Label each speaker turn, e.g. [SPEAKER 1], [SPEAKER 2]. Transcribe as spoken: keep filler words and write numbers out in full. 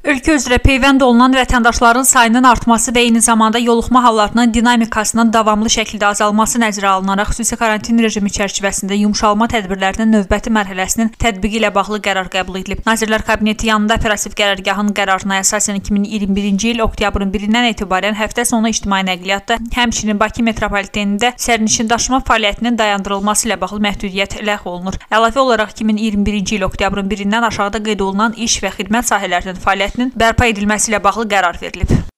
[SPEAKER 1] Ölkə üzrə peyvənd olunan vətəndaşların sayının artması və eyni zamanda yoluxma hallarının dinamikasının davamlı şəkildə azalması nəzərə alınaraq xüsusi karantin rejimi çərçivəsində yumşalma tədbirlərinin növbəti mərhələsinin tətbiqi ilə bağlı qərar qəbul edilib. Nazirlər Kabineti yanında operativ qərargahın qərarına əsasən iki min iyirmi birinci il oktyabrın birindən etibarən həftə sonu ictimai nəqliyyatda, həmçinin Bakı metropolitenində sərnişin daşıma fəaliyyətinin dayandırılması ilə bağlı məhdudiyyət ləğv olunur. Əlavə olaraq iki min iyirmi birinci il oktyabrın birindən aşağıda qeyd olunan iş və xidmət sahələrinin fəaliyyətinin bərpa edilməsi ilə bağlı qərar verilib.